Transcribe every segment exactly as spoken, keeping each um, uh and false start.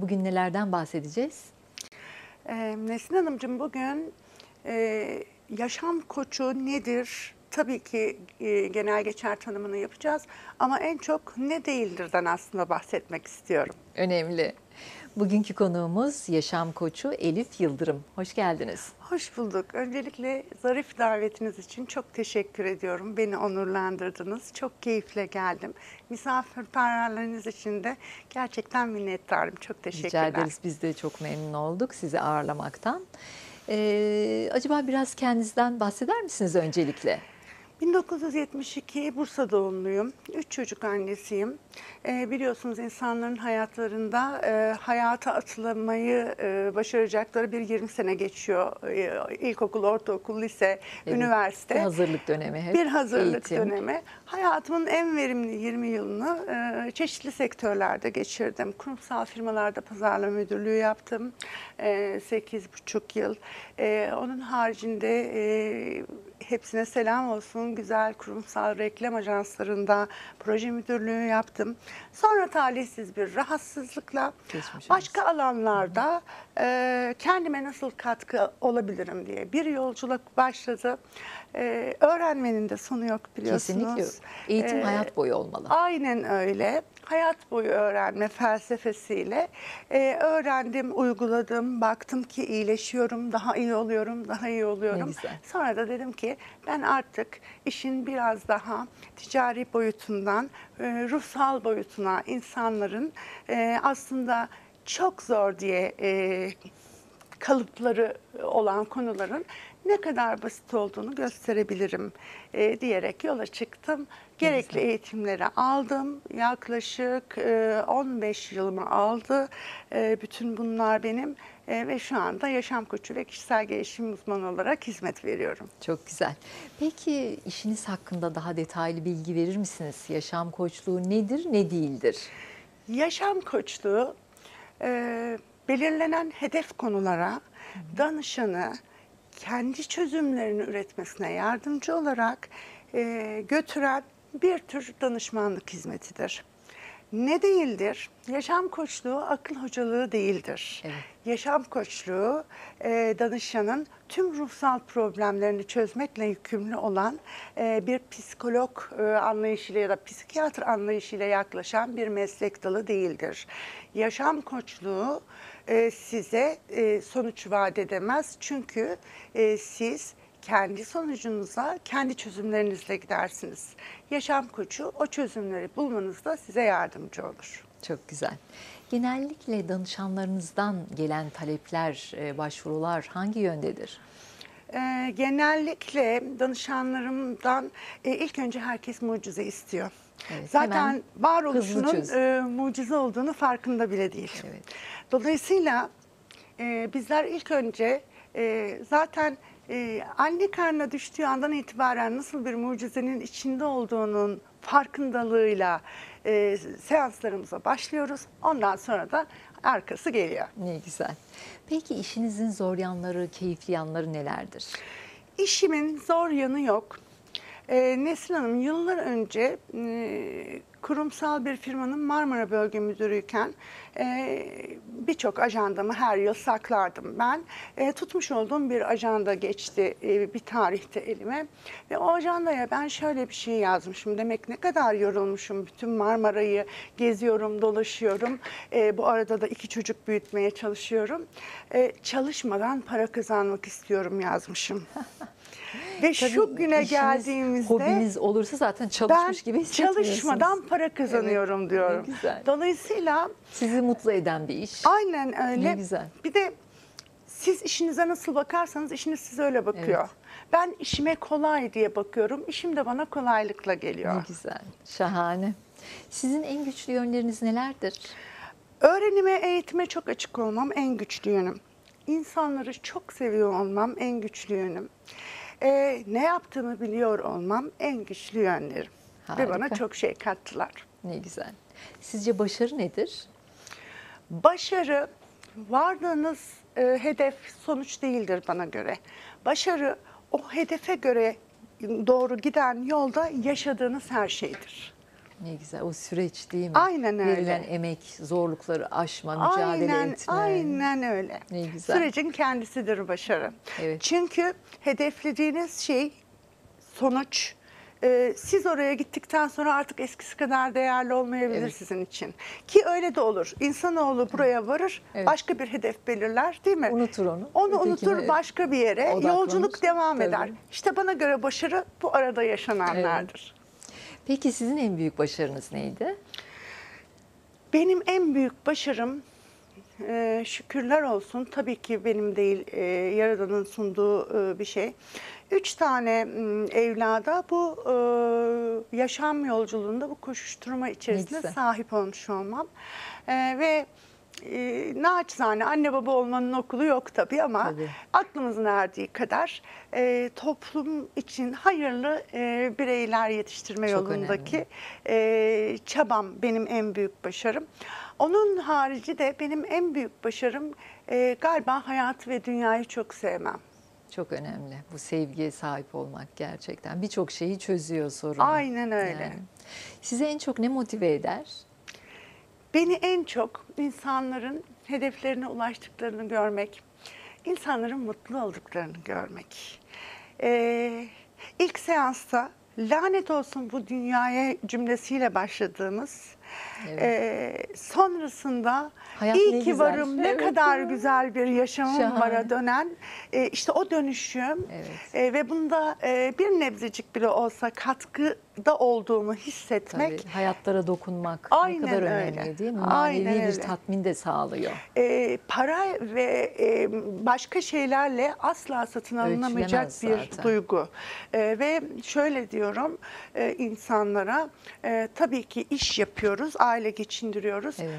Bugün nelerden bahsedeceğiz? Ee, Nesrin Hanımcığım, bugün e, yaşam koçu nedir? Tabii ki e, genel geçer tanımını yapacağız ama en çok ne değildirden aslında bahsetmek istiyorum. Önemli. Bugünkü konuğumuz yaşam koçu Elif Yıldırım. Hoş geldiniz. Hoş bulduk. Öncelikle zarif davetiniz için çok teşekkür ediyorum. Beni onurlandırdınız. Çok keyifle geldim. Misafirperverleriniz için de gerçekten minnettarım. Çok teşekkürler. Rica ederiz. Biz de çok memnun olduk sizi ağırlamaktan. Ee, acaba biraz kendinizden bahseder misiniz öncelikle? bin dokuz yüz yetmiş iki Bursa doğumluyum. Üç çocuk annesiyim. E, biliyorsunuz insanların hayatlarında e, hayata atılmayı e, başaracakları bir yirmi sene geçiyor. E, ilkokul, ortaokul, lise, Evet, üniversite. bir hazırlık dönemi hep. Bir hazırlık eğitim. dönemi. Hayatımın en verimli yirmi yılını e, çeşitli sektörlerde geçirdim. Kurumsal firmalarda pazarlama müdürlüğü yaptım. E, sekiz buçuk yıl. E, onun haricinde e, hepsine selam olsun. Güzel kurumsal reklam ajanslarında proje müdürlüğü yaptım. Sonra talihsiz bir rahatsızlıkla Geçmiş başka olsun. alanlarda e, kendime nasıl katkı olabilirim diye bir yolculuk başladı. E, öğrenmenin de sonu yok, biliyorsunuz. Kesinlikle. Eğitim E, hayat boyu olmalı. Aynen öyle. Hayat boyu öğrenme felsefesiyle e, öğrendim, uyguladım, baktım ki iyileşiyorum, daha iyi oluyorum, daha iyi oluyorum. Ne güzel. Sonra da dedim ki ben artık işin biraz daha ticari boyutundan e, ruhsal boyutuna, insanların e, aslında çok zor diye e, kalıpları olan konuların ne kadar basit olduğunu gösterebilirim e, diyerek yola çıktım. Gerekli güzel. eğitimleri aldım. Yaklaşık e, on beş yılımı aldı. E, bütün bunlar benim e, ve şu anda yaşam koçu ve kişisel gelişim uzmanı olarak hizmet veriyorum. Çok güzel. Peki işiniz hakkında daha detaylı bilgi verir misiniz? Yaşam koçluğu nedir, ne değildir? Yaşam koçluğu e, belirlenen hedef konulara danışanı kendi çözümlerini üretmesine yardımcı olarak e, götüren bir tür danışmanlık hizmetidir. Ne değildir? Yaşam koçluğu akıl hocalığı değildir. Evet. Yaşam koçluğu e, danışanın tüm ruhsal problemlerini çözmekle yükümlü olan e, bir psikolog e, anlayışıyla ya da psikiyatr anlayışıyla yaklaşan bir meslek dalı değildir. Yaşam koçluğu e, size e, sonuç vaat edemez, çünkü e, siz kendi sonucunuza, kendi çözümlerinizle gidersiniz. Yaşam koçu o çözümleri bulmanızda size yardımcı olur. Çok güzel. Genellikle danışanlarınızdan gelen talepler, e, başvurular hangi yöndedir? Ee, genellikle danışanlarımdan e, ilk önce herkes mucize istiyor. Evet, Zaten hemen varoluşunun hızlı çözüm. e, mucize olduğunu farkında bile değil. Evet. Dolayısıyla e, bizler ilk önce e, zaten e, anne karnına düştüğü andan itibaren nasıl bir mucizenin içinde olduğunun farkındalığıyla e, seanslarımıza başlıyoruz. Ondan sonra da arkası geliyor. Ne güzel. Peki işinizin zor yanları, keyifli yanları nelerdir? İşimin zor yanı yok. Ee, Nesrin Hanım, yıllar önce e, kurumsal bir firmanın Marmara Bölge Müdürüyken e, birçok ajandamı her yıl saklardım ben. E, tutmuş olduğum bir ajanda geçti e, bir tarihte elime ve o ajandaya ben şöyle bir şey yazmışım. Demek ne kadar yorulmuşum, bütün Marmara'yı geziyorum, dolaşıyorum. E, bu arada da iki çocuk büyütmeye çalışıyorum. E, çalışmadan para kazanmak istiyorum yazmışım. Ve şu Tabii güne işiniz, geldiğimizde hobiniz olursa zaten ben çalışmış gibi hissetmiyorsunuz. çalışmadan para kazanıyorum Evet, diyorum. ne güzel. Dolayısıyla Sizi mutlu eden bir iş. aynen öyle. Ne güzel. Bir de siz işinize nasıl bakarsanız işiniz size öyle bakıyor. Evet. Ben işime kolay diye bakıyorum. İşim de bana kolaylıkla geliyor. Ne güzel, şahane. Sizin en güçlü yönleriniz nelerdir? Öğrenime, eğitime çok açık olmam en güçlü yönüm. İnsanları çok seviyor olmam en güçlü yönüm. Ee, ne yaptığımı biliyor olmam en güçlü yönlerim. Ve bana Harika. çok şey kattılar. Ne güzel. Sizce başarı nedir? Başarı, vardığınız e, hedef sonuç değildir bana göre. Başarı, o hedefe göre doğru giden yolda yaşadığınız her şeydir. Ne güzel o süreç değil mi? Aynen öyle. Verilen emek, zorlukları aşma, mücadele Aynen, etme. aynen öyle. Ne güzel. Sürecin kendisidir başarı. Evet. Çünkü hedeflediğiniz şey, sonuç, e, siz oraya gittikten sonra artık eskisi kadar değerli olmayabilir Evet. sizin için. Ki öyle de olur. İnsanoğlu buraya varır, Evet. başka bir hedef belirler, değil mi? Unutur onu. Onu Ötekine unutur, başka bir yere. odaklanır. Yolculuk devam Tabii. eder. İşte bana göre başarı bu arada yaşananlardır. Peki sizin en büyük başarınız neydi? Benim en büyük başarım, e, şükürler olsun, tabii ki benim değil, e, Yaradan'ın sunduğu e, bir şey. Üç tane m, evlada bu e, yaşam yolculuğunda, bu koşuşturma içerisinde güzel. sahip olmuş olmam. E, ve e, naçizane anne baba olmanın okulu yok tabii ama Tabii. aklımızın erdiği kadar e, toplum için hayırlı e, bireyler yetiştirme Çok yolundaki e, çabam benim en büyük başarım. Onun harici de benim en büyük başarım e, galiba hayatı ve dünyayı çok sevmem. Çok önemli. Bu sevgiye sahip olmak gerçekten. Birçok şeyi çözüyor sorunu. Aynen öyle. Yani. Sizi en çok ne motive eder? Beni en çok insanların hedeflerine ulaştıklarını görmek, insanların mutlu olduklarını görmek. Ee, ilk seansta lanet olsun bu dünyaya cümlesiyle başladığımız, Evet. e, sonrasında Hayat iyi ne ki güzel. varım, ne Evet, kadar evet. güzel bir yaşamım Şahane. vara dönen e, işte o dönüşüm Evet. e, ve bunda e, bir nebzecik bile olsa katkıda olduğumu hissetmek. Tabii, hayatlara dokunmak Aynen ne kadar öyle. önemli değil mi? Aynen Manevi bir öyle. tatmin de sağlıyor. E, para ve e, başka şeylerle asla satın alınamayacak Ölçülemez bir zaten. duygu. E, ve şöyle diyorum e, insanlara, e, tabii ki iş yapıyoruz, aile geçindiriyoruz. Evet.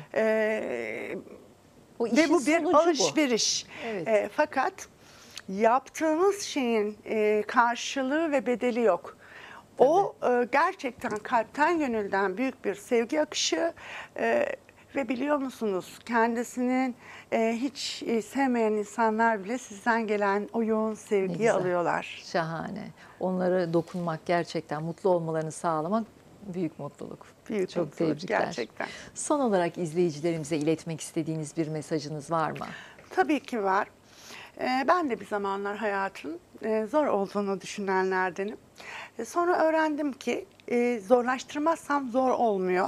E, O ve işin bu bir sonucu bu. alışveriş. Evet. E, fakat yaptığımız şeyin e, karşılığı ve bedeli yok. O e, gerçekten kalpten, gönülden büyük bir sevgi akışı e, ve biliyor musunuz, kendisinin e, hiç e, sevmeyen insanlar bile sizden gelen o yoğun Ne sevgiyi güzel. alıyorlar. Şahane. Onlara dokunmak gerçekten, mutlu olmalarını sağlamak büyük mutluluk. Büyük Çok mutluluk tebrikler. gerçekten. Son olarak izleyicilerimize iletmek istediğiniz bir mesajınız var mı? Tabii ki var. Ee, Ben de bir zamanlar hayatın e, zor olduğunu düşünenlerdenim. E, Sonra öğrendim ki e, zorlaştırmazsam zor olmuyor.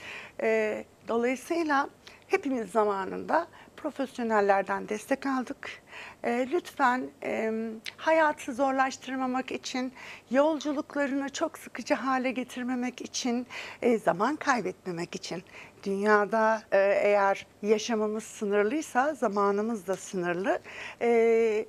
E, Dolayısıyla hepimiz zamanında profesyonellerden destek aldık. E, Lütfen e, hayatı zorlaştırmamak için, yolculuklarını çok sıkıcı hale getirmemek için, e, zaman kaybetmemek için. Dünyada e, eğer yaşamımız sınırlıysa zamanımız da sınırlı. E,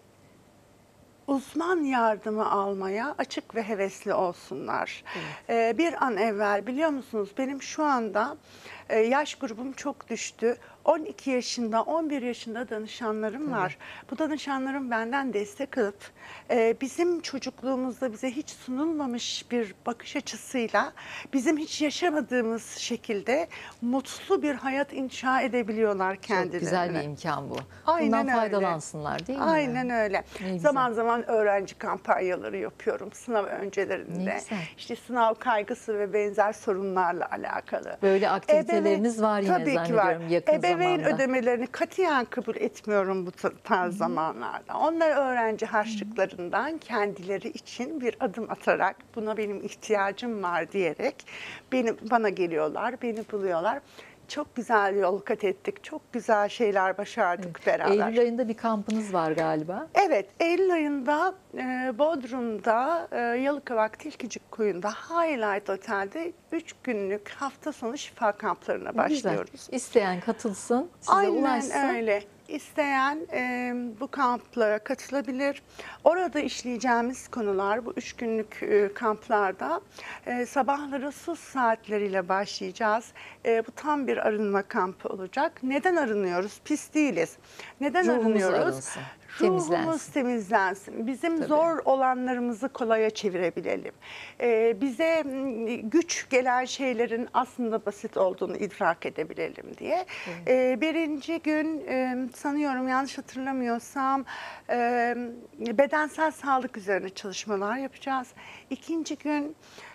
Uzman yardımı almaya açık ve hevesli olsunlar. Ee, bir an evvel biliyor musunuz, benim şu anda e, yaş grubum çok düştü. on iki yaşında, on bir yaşında danışanlarım var. Bu danışanlarım benden destek alıp e, bizim çocukluğumuzda bize hiç sunulmamış bir bakış açısıyla bizim hiç yaşamadığımız şekilde mutlu bir hayat inşa edebiliyorlar kendilerine. Çok güzel bir imkan bu. Aynen Bundan öyle. faydalansınlar değil mi? Aynen öyle. Ne güzel. Zaman zaman öğrenci kampanyaları yapıyorum sınav Ne öncelerinde. güzel. İşte sınav kaygısı ve benzer sorunlarla alakalı. Böyle aktiviteleriniz Ebeveyn- var yine tabii ki var. zannediyorum yakın Ebeveyn zamanda. ödemelerini katiyen kabul etmiyorum bu ta- tarz zamanlarda. Onlar öğrenci harçlıklarından kendileri için bir adım atarak, buna benim ihtiyacım var diyerek benim bana geliyorlar, beni buluyorlar. Çok güzel yol kat ettik. Çok güzel şeyler başardık beraber. Eylül ayında bir kampınız var galiba. Evet, Eylül ayında e, Bodrum'da e, Yalıkavak Tilkicik Koyu'nda Highlight Otel'de üç günlük hafta sonu şifa kamplarına Ne başlıyoruz. güzel. İsteyen katılsın, size Aynen ulaşsın. öyle. İsteyen e, bu kamplara katılabilir. Orada işleyeceğimiz konular bu üç günlük e, kamplarda e, sabahları sus saatleriyle başlayacağız. E, bu tam bir arınma kampı olacak. Neden arınıyoruz? Pis değiliz. Neden Ruhumuz arınıyoruz? arınsın, Ruhumuz temizlensin. temizlensin. Bizim Tabii. zor olanlarımızı kolaya çevirebilelim. Ee, bize m, güç gelen şeylerin aslında basit olduğunu idrak edebilelim diye. Ee, birinci gün e, sanıyorum, yanlış hatırlamıyorsam, e, bedensel sağlık üzerine çalışmalar yapacağız. İkinci gün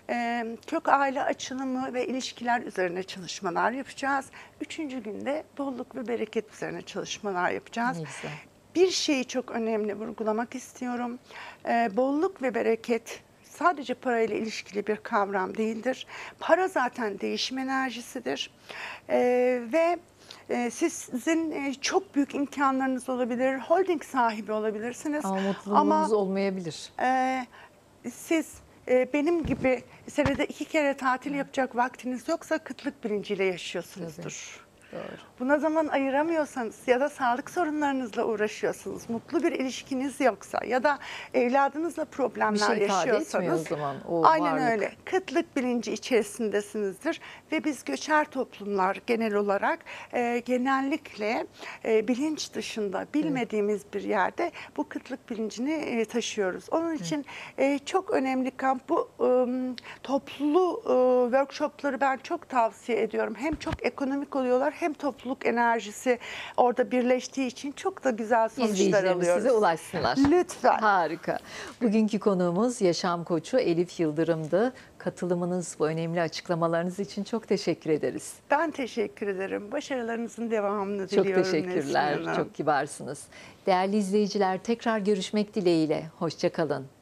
e, kök aile açılımı ve ilişkiler üzerine çalışmalar yapacağız. Üçüncü günde bolluk ve bereket üzerine çalışmalar yapacağız. Ne güzel. Bir şeyi çok önemli vurgulamak istiyorum. Ee, bolluk ve bereket sadece parayla ilişkili bir kavram değildir. Para zaten değişim enerjisidir. Ee, ve e, sizin e, çok büyük imkanlarınız olabilir, holding sahibi olabilirsiniz. Ama mutluluğunuz olmayabilir. E, siz e, benim gibi senede iki kere tatil yapacak vaktiniz yoksa kıtlık bilinciyle yaşıyorsunuzdur. Doğru. Buna zaman ayıramıyorsanız ya da sağlık sorunlarınızla uğraşıyorsunuz, mutlu bir ilişkiniz yoksa ya da evladınızla Bir problemler şey ifade etmiyor o yaşıyorsanız, zaman o aynen varlık. öyle, kıtlık bilinci içerisindesinizdir ve biz göçer toplumlar genel olarak e, genellikle e, bilinç dışında bilmediğimiz bir yerde bu kıtlık bilincini e, taşıyoruz. Onun için e, çok önemli kamp bu e, toplu e, workshopları ben çok tavsiye ediyorum. Hem çok ekonomik oluyorlar hem topluluk enerjisi orada birleştiği için çok da güzel sonuçlar İzleyicilerimiz alıyoruz. size ulaşsınlar. Lütfen. Harika. Bugünkü konuğumuz yaşam koçu Elif Yıldırım'dı. Katılımınız, bu önemli açıklamalarınız için çok teşekkür ederiz. Ben teşekkür ederim. Başarılarınızın devamını Çok diliyorum. teşekkürler. Nesrin Hanım. Çok kibarsınız. Değerli izleyiciler, tekrar görüşmek dileğiyle. Hoşça kalın.